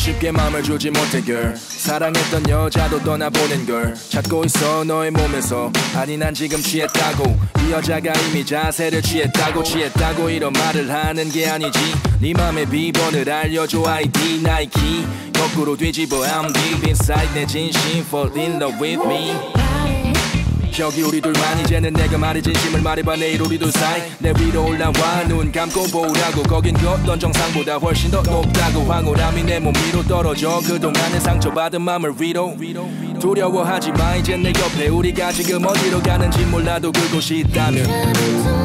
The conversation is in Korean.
쉽게 맘을 주지 못해 girl. 사랑했던 여자도 떠나보낸 걸 찾고 있어 너의 몸에서. 아니 난 지금 취했다고. 이 여자가 이미 자세를 취했다고 이런 말을 하는 게 아니지. 네 맘의 비번을 알려줘 아이디 나이키. 거꾸로 뒤집어 I'm deep inside 내 진심 fall in love with me. 저기 우리 둘만 이제는 내가 말해 진심을 말해봐. 내일 우리 둘 사이 내 위로 올라와 눈 감고 보라고. 거긴 그 어떤 정상보다 훨씬 더 높다고. 황홀함이 내 몸 위로 떨어져 그동안에 상처받은 맘을 위로. 두려워하지 마 이젠 내 옆에. 우리가 지금 어디로 가는지 몰라도 그곳이 있다면